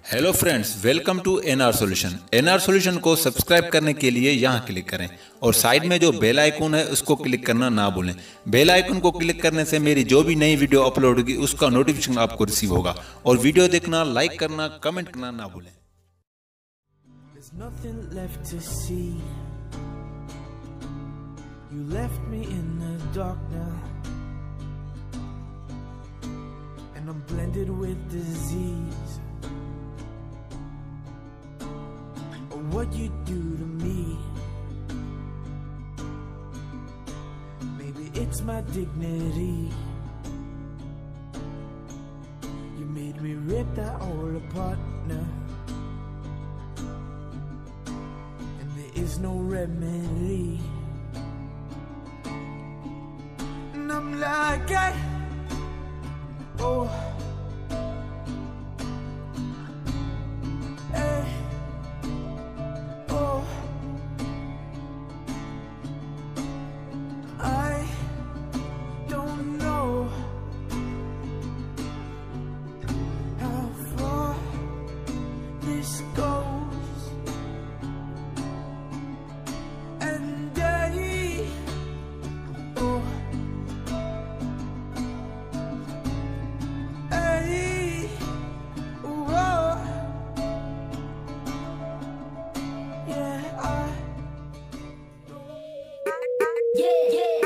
Hello friends, welcome to NR solution. NR solution को subscribe करने के लिए यहाँ क्लिक करें और साइड में जो बेल आइकन है उसको क्लिक करना ना भूलें। बेल आइकन को क्लिक करने से मेरी जो भी नई वीडियो अपलोड होगी उसका नोटिफिकेशन आपको रिसीव होगा। और वीडियो देखना, लाइक करना, कमेंट करना ना भूलें। There's nothing left to see. You left me in the dark now, and I'm blended with disease. Oh, what you do to me, maybe it's my dignity. You made me rip that all apart now, is no remedy. And I'm like, oh, hey, oh, I don't know how far this goes. Yeah, yeah.